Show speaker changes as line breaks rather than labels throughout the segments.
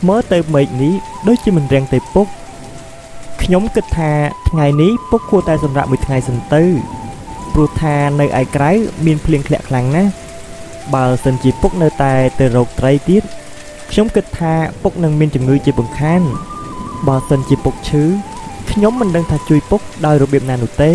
មើលទៅមេឃនេះដូចជាមិនរាំងទេពុកខ្ញុំគិតថាថ្ងៃនេះពុកគួរតែសម្រាប់មួយថ្ងៃសិនទៅព្រោះថានៅឯក្រៅមានភ្លៀងធ្លាក់ខ្លាំងណាស់បើសិនជាពុកនៅតែទៅរកត្រីទៀតខ្ញុំគិតថាពុកនឹងមានជំងឺជាបង្ខានបើសិនជាពុកឈឺខ្ញុំមិនដឹងថាជួយពុកដោយរបៀបណានោះទេ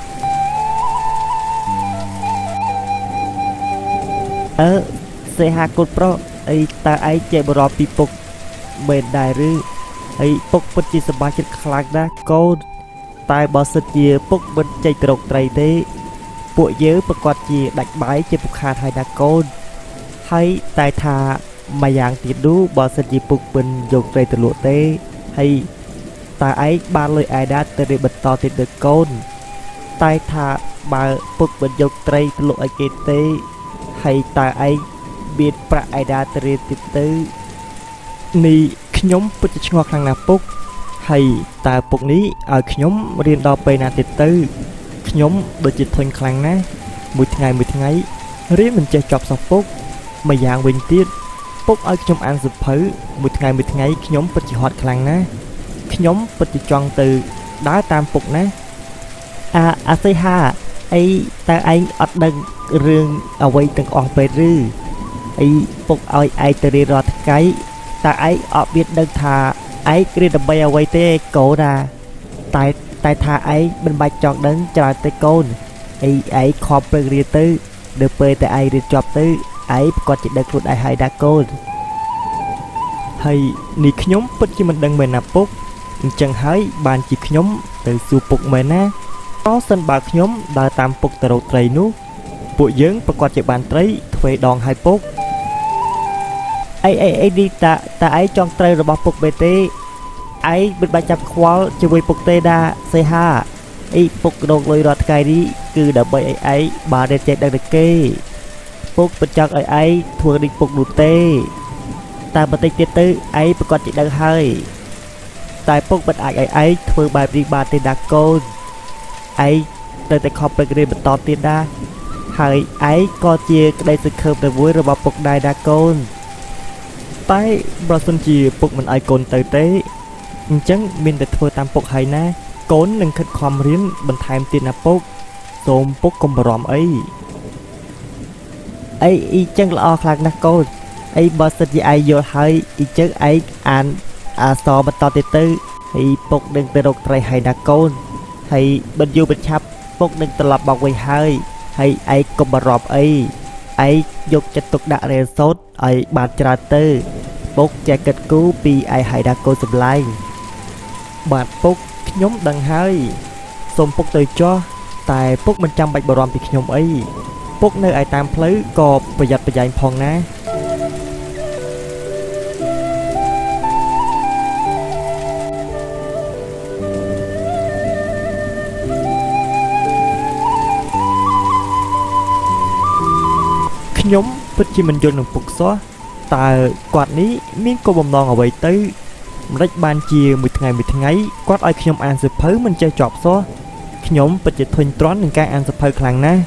សេហាកូនប្រុសអីតើឯងចេះបរោពីពុកមែនដែរឬហើយពុកពិតជាសប្បាយចិត្តខ្លាំងណាស់កូនតែបើសិនជាពុកមិនចេញទៅរកត្រីទេពួកយើងប្រកាសជាដាច់បាយជាពុកខាតហើយណាកូនហើយតែថាមួយយ៉ាងទៀតនោះបើសិនជាពុកមិនយកត្រីទៅលក់ទេហើយតើឯងបានលុយឯណាទៅរៀបបន្តទៀតទៅកូនតែថាបើពុកមិនយកត្រីទៅលក់ឲ្យគេទេហើយតើឯងមានប្រាក់ឯណាទៅរៀនទៀតទៅនេះខ្ញុំពិតជាឆ្ងល់ខ្លាំងណាស់ពុកហើយតើពុកនេះឲ្យខ្ញុំរៀនដល់ពេលណាទៀតទៅខ្ញុំដូចជាធុញខ្លាំងណាស់មួយថ្ងៃរៀនមិនចេះចប់សោះពុកម្យ៉ាងវិញទៀតពុកឲ្យខ្ញុំអានសៀវភៅមួយថ្ងៃខ្ញុំពិតជាហត់ខ្លាំងណាស់ខ្ញុំពិតជាចង់ទៅដើរតាមពុកណាអាសីហាអីតើឯងអត់ដឹងរឿងអ្វីទាំងអស់ពេកឬអីពុកឲ្យឯងទៅរៀនរាល់ថ្ងៃតើឯងអត់មានដឹងថាឯងរៀនដើម្បីអ្វីទេកូនតែថាឯងមិនបាច់ចង់ដឹងច្រើនទេកូនអីឯងខំប្រឹងរៀនទៅដល់ពេលតែឯងរៀនចប់ទៅឯងប្រកាសជាដឹងខ្លួនឯងហើយដែរកូនហើយនេះខ្ញុំពិតជាមិនដឹងមែនណាពុកអញ្ចឹងហើយបានជាខ្ញុំទៅសួរពុកមែនណាក៏សិនបើខ្ញុំដើរតាមពុកទៅរកត្រីនោះពួកយើងប្រកាសជាបានត្រីទ្វេដងហើយពុកអីនេះតើឯងចង់ត្រីរបស់ពុកបែទេឯងមិនបាច់ចាប់ខ្វល់ជាមួយពុកទេដាសេហាអីពុកដងលុយរាល់ថ្ងៃនេះគឺដើម្បីឲ្យឯងបានរៀនចេះដឹងតែគេពុកមិនចង់ឲ្យឯងធ្វើដូចពុកនោះទេតែបន្តិចទៀតទៅឯងប្រកាសជាដឹងហើយតែពុកមិនអាចឲ្យឯងធ្វើបែបនេះបានទេដាកូនឯងទៅតែខំប្រឹងរៀនបន្តទៀតដាហើយឯងក៏ជាក្តីសង្ឃឹមតែមួយរបស់ពុកដែរដាកូនតែបើសិនជាពុកមិនឲ្យកូនទៅទេអញ្ចឹងមានតែធ្វើតាមពុកហើយណាកូននឹងខិតខំរៀនបន្ថែមទៀតណាពុកសូមពុកកុំបារម្ភអីចឹងល្អខ្លាំងណាស់កូនអីបើសិនជាឯងយល់ហើយអញ្ចឹងឯងអានអក្សរបន្តទៀតទៅហើយពុកនឹងទៅរកត្រីហើយណាកូនហើយមិនយូរមិនឆាប់ពុកនឹងត្រឡប់មកវិញហើយឯងកុំបារម្ភអីឯងយកចិត្តទុកដាក់រៀនសូត្រឲ្យបានច្រើនទៅពុកចេះគិតគូរពីឯងហើយណាកូនសម្លាញ់បាទពុកខ្ញុំដឹងហើយសូមពុកទៅចុះតែពុកមិនចាំបាច់បារម្ភពីខ្ញុំអីពុកនៅឯតាមផ្លូវក៏ប្រយ័ត្នប្រយែងផងណាខ្ញុំពិតជាមិនយល់នឹងពុកសោះតើគាត់នេះមានគោលបំណងអ្វីទៅម្ដេចបានជាមួយថ្ងៃគាត់ឲ្យខ្ញុំអានសៀវភៅមិនចេះចប់សោះខ្ញុំពិតជាធុញទ្រាន់នឹងការអានសៀវភៅខ្លាំងណាស់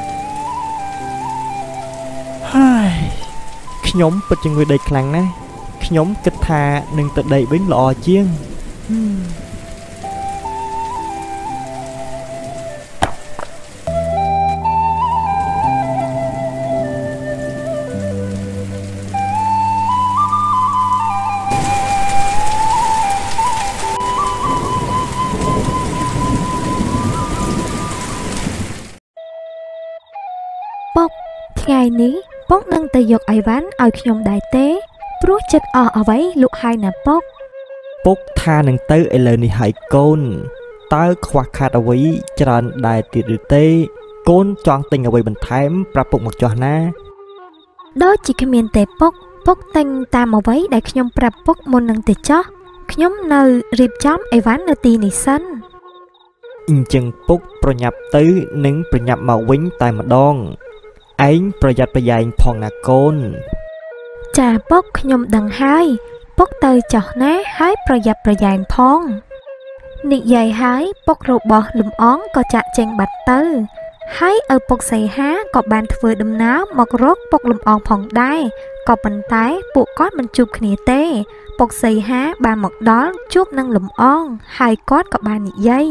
ហើយខ្ញុំពិតជាងួយដេកខ្លាំងណាស់ខ្ញុំគិតថានឹងទៅដេកវិញល្អជាង
ពុកថ្ងៃនេះពុកនឹងទៅយកអីវ៉ាន់ឲ្យខ្ញុំដែរទេព្រោះចិត្តអស់អ្វីលក់ហើយណា
ពុកថានឹងទៅឥឡូវនេះហើយកូនតើខ្វះខាតអ្វីច្រើនដែរទៀតឬទេកូនចង់ទិញអ្វីបន្ថែមប្រាប់ពុកមកចុះណា
ដូចជាគ្មានទេពុកទិញតាមអ្វីដែលខ្ញុំប្រាប់ពុកមុននឹងទៅចុះខ្ញុំនៅរៀបចំអីវ៉ាន់នៅទីនេះសិន
អញ្ចឹងពុកប្រញាប់ទៅនិងប្រញាប់មកវិញតែម្ដងឯងប្រយ័ត្នប្រយែងផងណាកូន
ចាពុកខ្ញុំដឹងហើយពុកទៅចុះណាហើយប្រយ័ត្នប្រយែងផងនិយាយហើយពុករបស់លំអងក៏ចាក់ចេញបាត់ទៅហើយឪពុកសីហាក៏បានធ្វើដំណើរមករកពុកលំអងផងដែរក៏ប៉ុន្តែពួកគាត់មិនជួបគ្នាទេពុពុកសីហាបានមកដល់ជួបនឹងលំអងហើយគាត់ក៏បាននិយាយ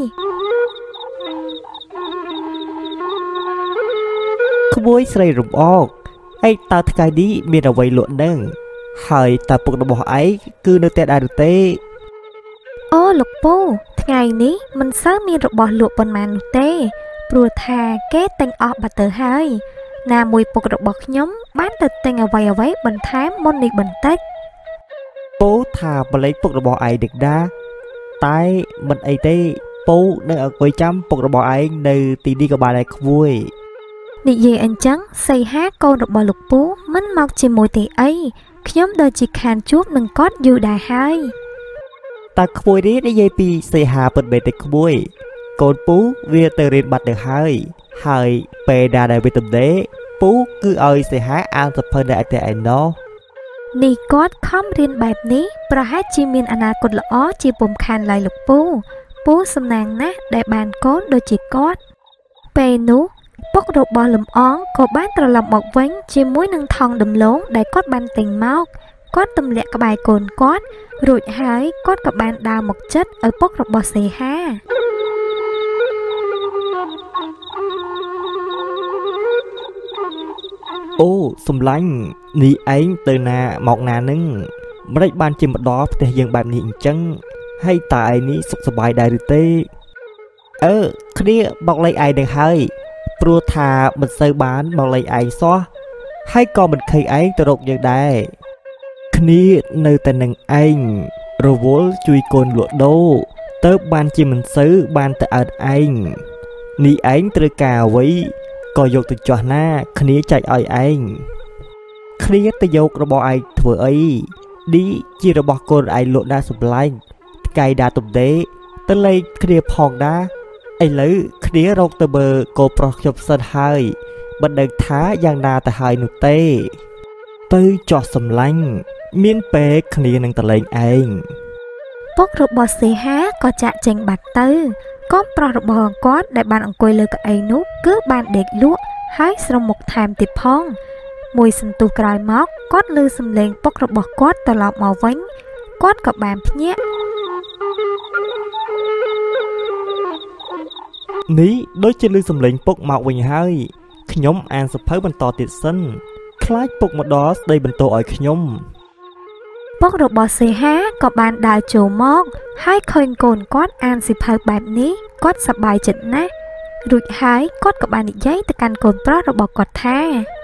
ក្មួយស្រីរំអកឯងតើថ្ងៃនេះមានអ្វីលក់នឹងហើយតើពុករបស់ឯងគឺនៅតែដែរទេ
អូលោកពូថ្ងៃនេះមិនសូវមានរបស់លក់ប៉ុន្មាននោះទេព្រោះថាគេទិញអស់បាត់ទៅហើយណាមួយពុករបស់ខ្ញុំបានទៅទិញអ្វីបន្ថែមមុននេះបន្តិច
ពូថាបលេងពុករបស់ឯងដឹកដាតែមិនអីទេពូនឹងអង្គុយចាំពុករបស់ឯងនៅទីនេះក៏បានដែរក្មួយ
និយាយអញ្ចឹងសីហាកូនរបស់លោកពូមិនមកជាមួយទេអីខ្ញុំដូចជាខានជួបនឹងគាត់យូរដែរហើយ
តើក្មួយនេះនិយាយពីសីហាពិតមែនទេក្មួយកូនពូវាទៅរៀនបាត់ទៅហើយពេលដែលវាទំនេរពូគឺឲ្យសីហាអានសភៅនៅឯតែឯណោះ
នេះគាត់ខំរៀនបែបនេះប្រហែលជាមានអនាគតល្អជាពុំខានឡើយលោកពូសំណាងណាស់ដែលបានកូនដូចជាគាត់ពេលនោះពុករបស់លំអងក៏បានត្រឡប់មកវិញជាមួយនឹងថង់ដំឡូងដែលគាត់បានទិញមកគាត់ទម្លាក់ក្បែរកូនគាត់រួចហើយគាត់ក៏បានដើរមកជិតឪពុករបស់សីហា
អូសំឡាញ់នេះឯងទៅណាមកណានឹងមិនបានជាមកដល់ផ្ទះយើងបែបនេះអញ្ចឹងហើយតើឯងនេះសុខសប្បាយដែរឬទេគ្នាមកលេងឯងនឹងហើយព្រោះថាមិនសូវបានមកលេងឯងសោះហើយក៏មិនឃើញឯងទៅរកយើងដែរគ្នានៅតែនឹងឯងរវល់ជួយកូនលក់ដូរទៅបានជាមិនសូវបានទៅអើតឯងនេះឯងត្រូវការអ្វីក៏យកទៅចោះណាគ្នាចែកឲ្យឯងគ្នាទៅយករបស់ឯងធ្វើអីនេះជារបស់កូនឯងលក់ដាសម្លាញ់ថ្ងៃដាទំនេរទៅលេងគ្នាផងដាឥឡូវគ្នារកទៅមើលកូនប្រុសខ្ញុំសិនហើយមិនដឹងថាយ៉ាងណាទៅហើយនោះទេទៅចោះសម្លាញ់មានពេលគ្នានឹងទៅលេងឯង
ពុករបស់សីហាក៏ចាក់ចេញបាត់ទៅកូនប្រុសរបស់គាត់ដែលបានអង្គុយលើកៅអីនោះគឺបានដេកលក់ហើយស្រមុកថែមទៀតផងមួយសន្ទុះក្រោយមកគាត់ឮសំឡេងពុករបស់គាត់ត្រឡប់មកវិញគាត់ក៏បានភ្ញាក់
នេះដូចជាឮសំឡេងពុកមកវិញហើយខ្ញុំអានសភៅបន្តទៀតសិនខ្លាចពុកមកដល់ស្ដីបន្ទោសឲ្យខ្ញុំ
ពុករបស់សីហាក៏បានដើរចូលមកហើយឃើញកូនគាត់អានសៀវភៅបែបនេះគាត់សប្បាយចិត្តណាស់រួចហើយគាត់ក៏បាននិយាយទៅកាន់កូនប្រុសរបស់គាត់ថា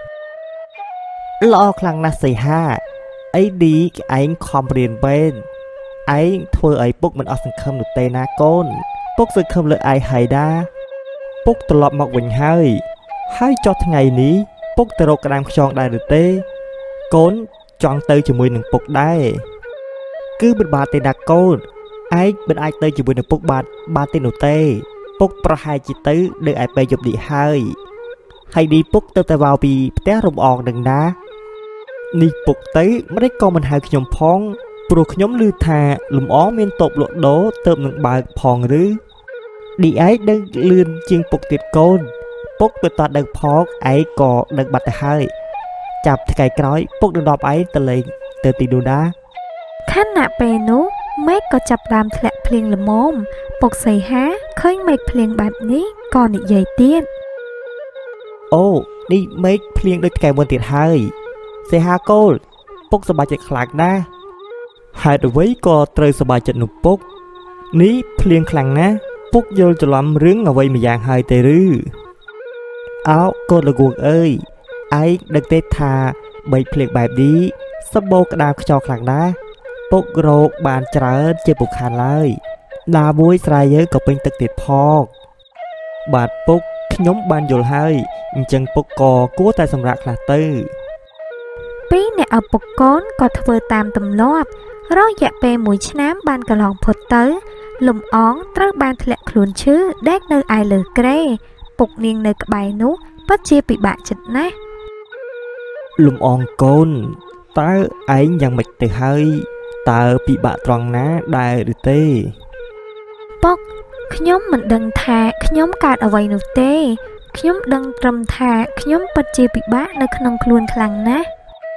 ល្អខ្លាំងណាស់សីហាអីឌីឯងខំរៀនបែនឯងធ្វើឲ្យពុកមិនអស់សង្ឃឹមនោះទេណាកូនពុកសង្ឃឹមលើឯងហើយដាពុកត្រឡប់មកវិញហើយចុះថ្ងៃនេះពុកទៅរកក្តាមខ្យងដែរឬទេកូនចង់ទៅជាមួយនឹងពុកដែរគឺមិនបានទេណាកូនឯងមិនអាចទៅជាមួយនឹងពុកបានទេនោះទេពុកប្រហែលជាទៅនៅឯពេលយប់នេះហើយនេះពុកទៅតែvàoពីផ្ទះរំអងនឹងណានេះពុកទៅមិនក៏មិនហៅខ្ញុំផងព្រោះខ្ញុំឮថាលំអងមានតូបលក់ដូរទៅនឹងបើកផងឬឌីឯងដឹងលឿនជាងពុកទៀតកូនពុកទៅតដឹងផងឯងក៏ដឹងបាត់ទៅហើយចាប់ថ្ងៃក្រោយពុកនឹងដប់ឯងទៅលេងទៅទីនោះណា
ខណៈពេលនោះមេឃក៏ចាប់ផ្ដើមធ្លាក់ភ្លៀងល្មមពុកសីហាឃើញមេឃភ្លៀងបែបនេះក៏និយាយទៀត
អូនេះមេឃភ្លៀងដូចថ្ងៃមុនទៀតហើយសីហាកូលពុកសប្បាយចិត្តខ្លាំងណាស់ហេតុអ្វីក៏ត្រូវសប្បាយចិត្តនោះពុកនេះភ្លៀងខ្លាំងណាស់ពុកយល់ច្រឡំរឿងអ្វីម្យ៉ាងហើយទេឬអោកូនលោកអើយឯងដឹងទេថាបីភ្លៀងបែបនេះសម្បូរក្តាមខ្យល់ខ្លាំងណាស់ពុករោគបានច្រើនជាពុកខានឡើយណាមួយស្រែយើងក៏ពេញទឹកទៀតផងបាទពុកខ្ញុំបានយល់ហើយអញ្ចឹងពុកក៏គួរតែសម្រាកខ្លះទៅ
ពីរអ្នកឪពុកកូនក៏ធ្វើតាមទម្លាប់រយៈពេល1ឆ្នាំបានកន្លងផុតទៅលំអងត្រូវបានធ្លាក់ខ្លួនឈឺដេកនៅឯលើគ្រែពុកនាងនៅក្បែរនោះពិតជាពិបាកចិត្តណាស់
លំអងកូនតើឯងយ៉ាងម៉េចទៅហើយតើពិបាកត្រង់ណាដែរឬទេ
ពុកខ្ញុំមិនដឹងថាខ្ញុំកើតអ្វីនោះទេខ្ញុំដឹងត្រឹមថាខ្ញុំពិតជាពិបាកនៅក្នុងខ្លួនខ្លាំងណាស់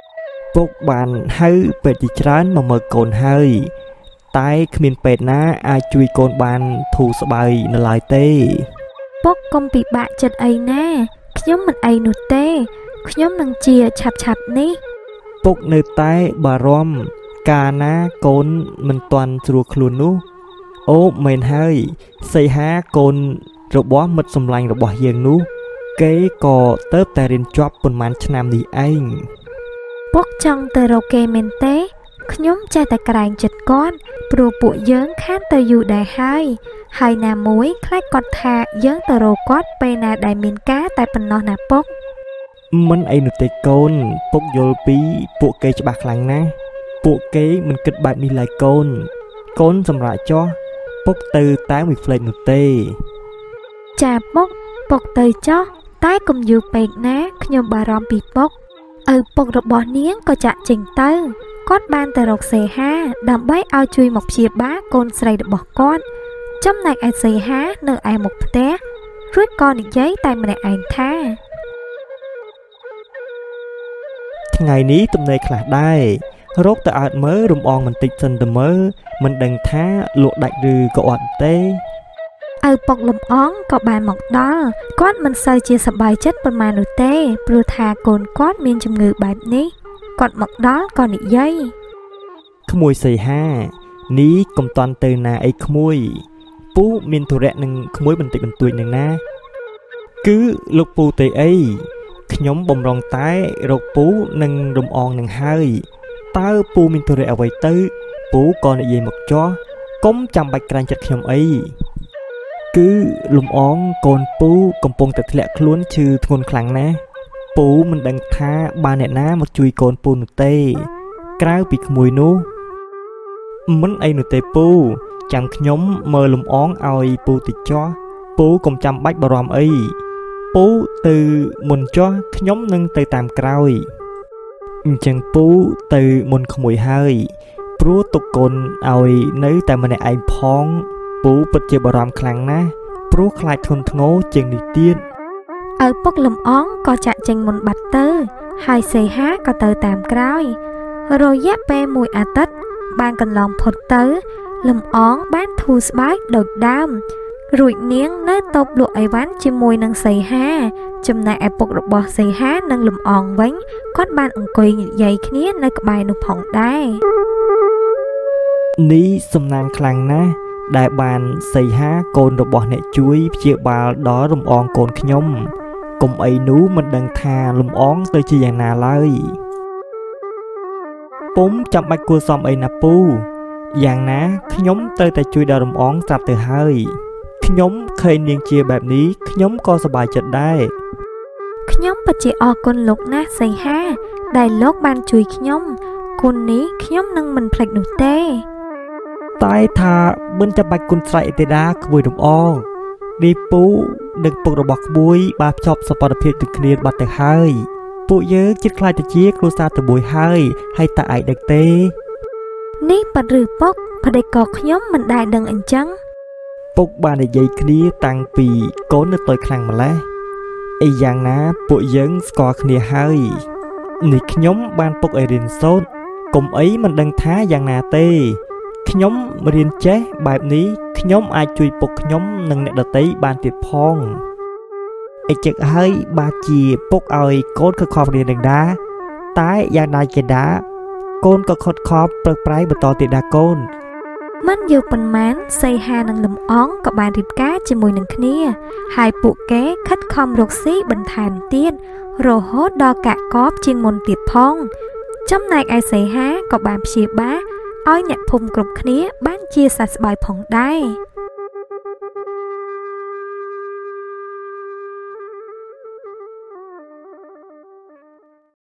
ពុកបានហៅពេទ្យជាច្រើនមកមើលកូនហើយតែគ្មានពេទ្យណាអាចជួយកូនបានធូរស្បើយនៅឡើយទេ
ពុកកុំពិបាកចិត្តអីណាខ្ញុំមិនអីនោះទេខ្ញុំនឹងជាឆាប់នេះ
ពុកនៅតែបារម្ភកាលណាកូនមិនទាន់ស្រួលខ្លួននោះអូមែនហើយសីហាកូនរបស់មិត្តសម្លាញ់របស់យើងនោះគេក៏ទៅតែរៀនជាប់ប៉ុន្មានឆ្នាំនេះឯង
ពុកចង់ទៅរកគេមែនទេខ្ញុំចេះតែក្រែងចិត្តគាត់ព្រោះពួកយើងខានទៅយូរដែរហើយណាមួយខ្លាចគាត់ថាយើងទៅរកគាត់ពេលណាដែលមានការតែប៉ុណ្ណោះណាពុក
មិនអីនោះទេកូនពុកយល់ពីពួកគេច្បាស់ខ្លាំងណាស់ពួកគេមិនគិតបែបនេះឡើយកូនសម្រាប់ចោះពុកទៅតែមួយផ្លេចនោះទេ
ចាពុកទៅចោះតែកុំយូរពេកណាខ្ញុំបារម្ភពីពុកឪពុករបស់នាងក៏ចាក់ចេញទៅគាត់បានទៅរកសេហាដើម្បីឲ្យជួយមកព្យាបាលកូនស្រីរបស់គាត់ចំណែកឯសេហានៅឯមុខផ្ទះរួចក៏និយាយតែម្នាក់ឯងថា
ថ្ងៃនេះទំនេរខ្លះដែររកទៅអើតមើលរំអងបន្តិចសិនទៅមើលមិនដឹងថាលក់ដាច់ឬក៏អត់ទេ
ឪពុកលំអងក៏បានមកដល់គាត់មិនសូវជាសប្បាយចិត្តប៉ុន្មាននោះទេព្រោះថាកូនគាត់មានជំងឺបែបនេះគាត់មកដល់ក៏និយាយ
ក្មួយសីហានេះកុំតាន់ទៅណាអីក្មួយពូមានធុរៈនឹងក្មួយបន្តិចបន្តួចនឹងណាគឺលោកពូទេអីខ្ញុំបំរុងតែរកពូនឹងរំអងនឹងហើយតើពូមានធុរៈអ្វីទៅពូក៏និយាយមកចោះកុំចាំបាច់ក្រាញ់ចិត្តខ្ញុំអីគឺលំអងកូនពូកំពុងតែធ្លាក់ខ្លួនឈឺធ្ងន់ខ្លាំងណាស់ពូមិនដឹងថាបានអ្នកណាមកជួយកូនពូនោះទេក្រៅពីក្មួយនោះមិនអីនោះទេពូចាំខ្ញុំមើលលំអងឲ្យពូតិចចោះពូកុំចាំបាច់បារម្ភអីពូទៅមុនចោះខ្ញុំនឹងទៅតាមក្រោយអញ្ចឹងពូទៅមុនក្មួយហើយព្រោះទុកកូនឲ្យនៅតែម្នាក់ឯងផងពូពិតជាបារម្ភខ្លាំងណាស់ព្រោះខ្លាចធ្ងន់ធ្ងរជាងនេះទៀត
ឪពុកលំអងក៏ចាក់ចេញមុនបាត់ទៅហើយសេហាក៏ទៅតាមក្រោយរយៈពេលមួយអាទិត្យបានកន្លងផុតទៅលំអងបានធូរស្បើយដូចដើមរួចនាងនៅតូបលក់អីវ៉ាន់ជាមួយនឹងសីហាចំណែកឪពុករបស់សីហានិងលំអងវិញគាត់បានអង្គុយនិយាយគ្នានៅក្បែរនោះផងដែរ
នេះសំណាងខ្លាំងណាស់ដែលបានសីហាកូនរបស់អ្នកជួយព្យាបាលដល់លំអងកូនខ្ញុំកុំអីនោះមិនដឹងថាលំអងទៅជាយ៉ាងណាឡើយពុំចាំបាច់គួរសមអីណាពូយ៉ាងណាខ្ញុំត្រូវតែជួយដល់លំអងស្រាប់ទៅហើយខ្ញុំឃើញនាងជាបែបនេះខ្ញុំក៏សប្បាយចិត្តដែរ
ខ្ញុំពិតជាអរគុណលោកណាស់សីហាដែលលោកបានជួយខ្ញុំគុណនេះខ្ញុំនឹងមិនភ្លេចនោះទេ
តែថាមិនចាំបាច់គុណស្រែកអីទេដាក្មួយរំអងនេះពូនិងពុករបស់ក្មួយបានភ្ជាប់សម្ព័ន្ធភាពទៅគ្នាបាត់ទៅហើយពួកយើងជិតខ្លាចទៅជាគ្រួសារទៅមួយហើយតើឯងដឹងទេ
នេះប៉ាត់ឬពុកប្តីក៏ខ្ញុំមិនដែលដឹងអញ្ចឹង
ពុកបាននិយាយគ្នាតាំងពីកូននៅតូចខ្លាំងម្ល៉េះអីយ៉ាងណាពួកយើងស្គាល់គ្នាហើយនេះខ្ញុំបានពុកឲ្យរៀនសូត្រកុំអីមិនដឹងថាយ៉ាងណាទេខ្ញុំរៀនចេះបែបនេះខ្ញុំអាចជួយពុកខ្ញុំនិងអ្នកដទៃបានទៀតផងអីចឹកហើយបាទជាពុកឲ្យកូនខិតខំរៀននឹងដែរតែយ៉ាងណាជាដាកូនក៏ខិតខំប្រឹងប្រែងបន្តទៀតដែរកូន
មិនយូរប៉ុន្មានសីហានិងលំអងក៏បានរៀបការជាមួយនឹងគ្នាហើយពួកគេខិតខំរកស៊ីបន្ថែមទៀតរហូតដល់កាក់កបជាងមុនទៀតផងចំណែកឯសីហាក៏បានព្យាបាលឲ្យអ្នកភូមិគ្រប់គ្នាបានជាសះស្បើយផងដែរ